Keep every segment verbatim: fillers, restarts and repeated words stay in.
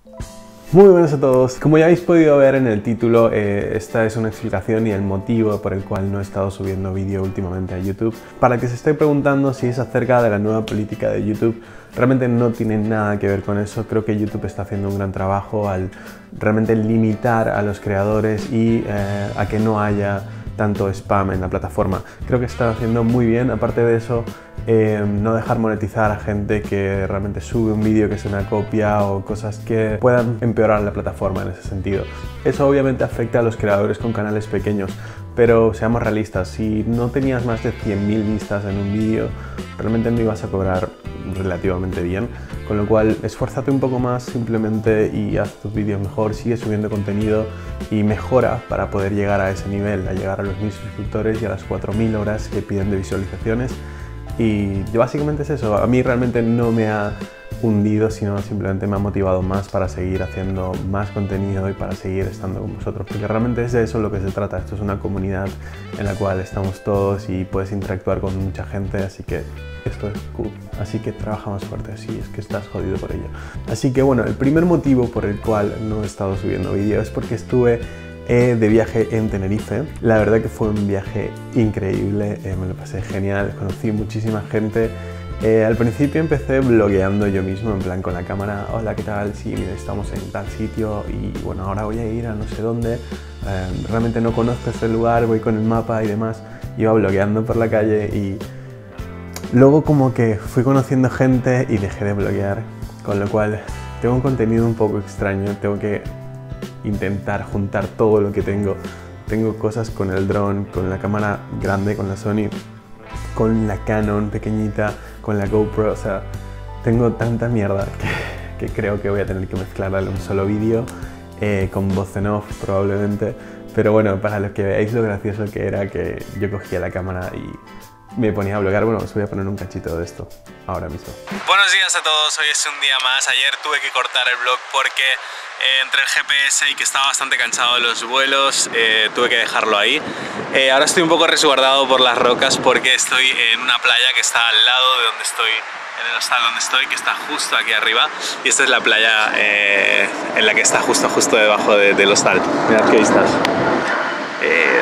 Muy buenas a todos. Como ya habéis podido ver en el título, eh, esta es una explicación y el motivo por el cual no he estado subiendo vídeo últimamente a YouTube. Para el que se esté preguntando si es acerca de la nueva política de YouTube, realmente no tiene nada que ver con eso. Creo que YouTube está haciendo un gran trabajo al realmente limitar a los creadores y eh, a que no haya tanto spam en la plataforma. Creo que está haciendo muy bien. Aparte de eso, eh, no dejar monetizar a gente que realmente sube un vídeo que es una copia o cosas que puedan empeorar la plataforma en ese sentido. Eso obviamente afecta a los creadores con canales pequeños, pero seamos realistas, si no tenías más de cien mil vistas en un vídeo, realmente no ibas a cobrar relativamente bien, con lo cual esfuérzate un poco más simplemente y haz tus vídeos mejor, sigue subiendo contenido y mejora para poder llegar a ese nivel, a llegar a los mil suscriptores y a las cuatro mil horas que piden de visualizaciones. Y básicamente es eso. A mí realmente no me ha hundido, sino simplemente me ha motivado más para seguir haciendo más contenido y para seguir estando con vosotros, porque realmente es de eso lo que se trata. Esto es una comunidad en la cual estamos todos y puedes interactuar con mucha gente, así que esto es cool. Así que trabaja más fuerte si es que estás jodido por ello. Así que bueno, el primer motivo por el cual no he estado subiendo vídeos es porque estuve eh, de viaje en Tenerife. La verdad que fue un viaje increíble, eh, me lo pasé genial, conocí muchísima gente. Eh, al principio empecé blogueando yo mismo, en plan con la cámara, hola, ¿qué tal? Sí, mira, estamos en tal sitio y bueno, ahora voy a ir a no sé dónde, eh, realmente no conozco este lugar, voy con el mapa y demás. Iba blogueando por la calle y luego como que fui conociendo gente y dejé de bloguear, con lo cual tengo un contenido un poco extraño, tengo que intentar juntar todo lo que tengo. Tengo cosas con el dron, con la cámara grande, con la Sony, con la Canon pequeñita, con la GoPro, o sea, tengo tanta mierda que, que creo que voy a tener que mezclarla en un solo vídeo, eh, con voz en off probablemente, pero bueno, para los que veáis lo gracioso que era que yo cogía la cámara y me ponía a blogar. Bueno, os voy a poner un cachito de esto ahora mismo. Buenos días a todos, hoy es un día más. Ayer tuve que cortar el vlog porque eh, entre el G P S y que estaba bastante cansado de los vuelos, eh, tuve que dejarlo ahí. Eh, ahora estoy un poco resguardado por las rocas porque estoy en una playa que está al lado de donde estoy, en el hostal donde estoy, que está justo aquí arriba. Y esta es la playa eh, en la que está justo, justo debajo de, del hostal. Mirad qué vistas. Eh,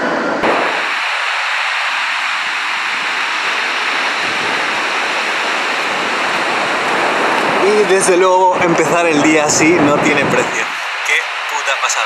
Y desde luego empezar el día así no tiene precio. Qué puta pasada.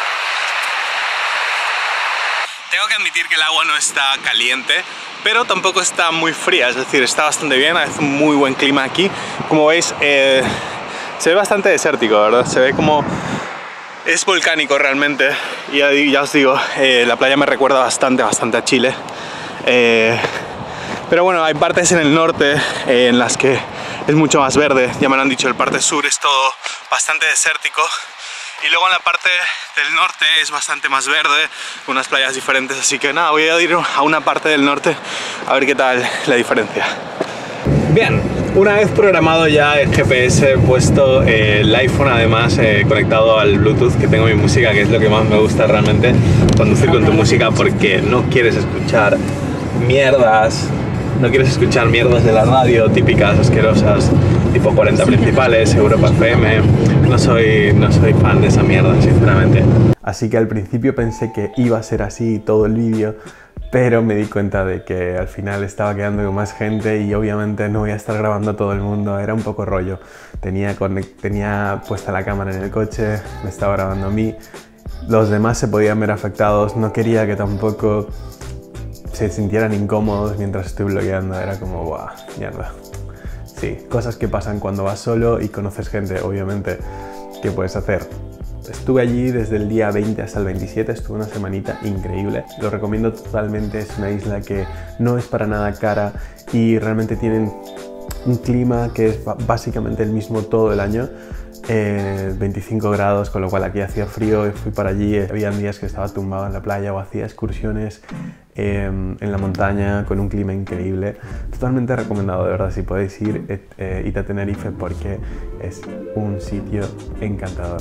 Tengo que admitir que el agua no está caliente, pero tampoco está muy fría, es decir, está bastante bien, hace un muy buen clima aquí. Como veis, eh, se ve bastante desértico, ¿verdad? Se ve como... es volcánico realmente. Y ya, ya os digo, eh, la playa me recuerda bastante, bastante a Chile. Eh, pero bueno, hay partes en el norte eh, en las que es mucho más verde, ya me lo han dicho, el parte sur es todo bastante desértico y luego en la parte del norte es bastante más verde, unas playas diferentes, así que nada, voy a ir a una parte del norte a ver qué tal la diferencia. Bien, una vez programado ya el G P S, he puesto eh, el iPhone además eh, conectado al Bluetooth, que tengo mi música, que es lo que más me gusta realmente, conducir con tu música, porque no quieres escuchar mierdas. No quieres escuchar mierdas de la radio típicas, asquerosas, tipo cuarenta principales, Europa F M. No soy, no soy fan de esa mierda, sinceramente. Así que al principio pensé que iba a ser así todo el vídeo, pero me di cuenta de que al final estaba quedando con más gente y obviamente no voy a estar grabando a todo el mundo, era un poco rollo. Tenía, tenía puesta la cámara en el coche, me estaba grabando a mí, los demás se podían ver afectados, no quería que tampoco se sintieran incómodos mientras estoy blogueando, era como, ¡buah, mierda! Sí, cosas que pasan cuando vas solo y conoces gente, obviamente. ¿Qué puedes hacer? Estuve allí desde el día veinte hasta el veintisiete, estuve una semanita increíble. Lo recomiendo totalmente, es una isla que no es para nada cara y realmente tienen un clima que es básicamente el mismo todo el año. Eh, veinticinco grados, con lo cual aquí hacía frío y fui para allí. Había días que estaba tumbado en la playa o hacía excursiones eh, en la montaña con un clima increíble. Totalmente recomendado, de verdad, si podéis ir, eh, id a Tenerife porque es un sitio encantador.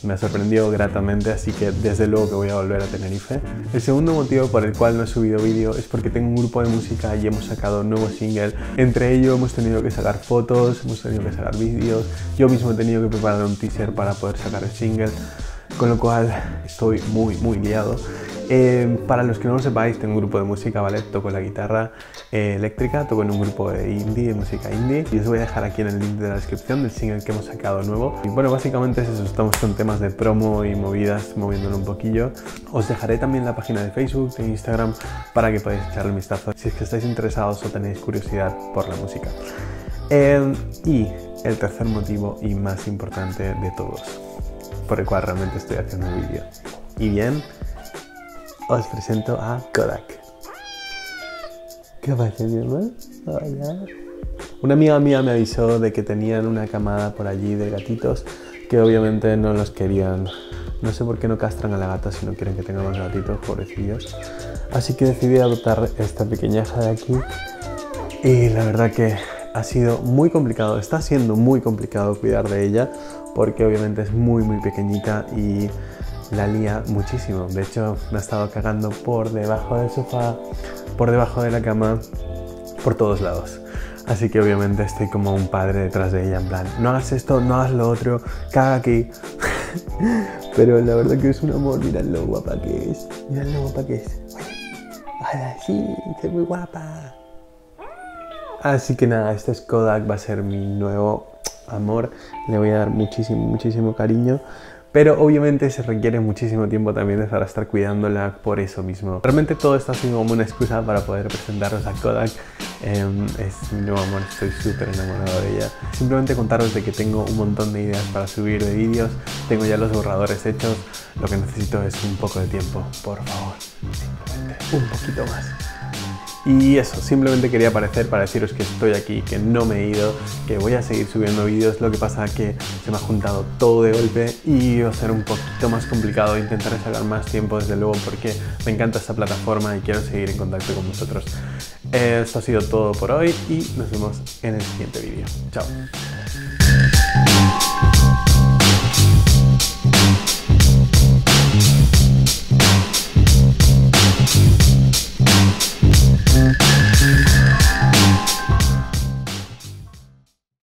me sorprendió gratamente, así que desde luego que voy a volver a Tenerife. El segundo motivo por el cual no he subido vídeo es porque tengo un grupo de música y hemos sacado un nuevo single. Entre ellos hemos tenido que sacar fotos, hemos tenido que sacar vídeos, yo mismo he tenido que preparar un teaser para poder sacar el single, con lo cual estoy muy muy liado. Eh, para los que no lo sepáis, tengo un grupo de música, ¿vale? Toco la guitarra eh, eléctrica, toco en un grupo de indie, de música indie, y os voy a dejar aquí en el link de la descripción del single que hemos sacado nuevo. Y bueno, básicamente es eso, estamos con temas de promo y movidas, moviéndolo un poquillo. Os dejaré también la página de Facebook, de Instagram, para que podáis echarle un vistazo si es que estáis interesados o tenéis curiosidad por la música. Eh, y el tercer motivo y más importante de todos, por el cual realmente estoy haciendo el vídeo. Y bien, os presento a Kodak. ¿Qué pasa, mi hermano? Hola. Una amiga mía me avisó de que tenían una camada por allí de gatitos que obviamente no los querían. No sé por qué no castran a la gata si no quieren que tenga más gatitos, pobrecillos. Así que decidí adoptar esta pequeñaja de aquí. Y la verdad que ha sido muy complicado, está siendo muy complicado cuidar de ella porque obviamente es muy muy pequeñita y la lía muchísimo. De hecho, me ha estado cagando por debajo del sofá, por debajo de la cama, por todos lados. Así que obviamente estoy como un padre detrás de ella, en plan, no hagas esto, no hagas lo otro, caga aquí. Pero la verdad que es un amor, mirad lo guapa que es, mirad lo guapa que es. Hola, sí, es muy guapa. Así que nada, este es Kodak, va a ser mi nuevo amor, le voy a dar muchísimo, muchísimo cariño. Pero obviamente se requiere muchísimo tiempo también para estar cuidándola por eso mismo. Realmente todo esto ha sido como una excusa para poder presentaros a Kodak. Eh, es mi nuevo amor, estoy súper enamorado de ella. Simplemente contaros de que tengo un montón de ideas para subir de vídeos. Tengo ya los borradores hechos. Lo que necesito es un poco de tiempo, por favor. Simplemente un poquito más. Y eso, simplemente quería aparecer para deciros que estoy aquí, que no me he ido, que voy a seguir subiendo vídeos. Lo que pasa es que se me ha juntado todo de golpe y va a ser un poquito más complicado. Intentaré sacar más tiempo, desde luego, porque me encanta esta plataforma y quiero seguir en contacto con vosotros. Esto ha sido todo por hoy y nos vemos en el siguiente vídeo. Chao.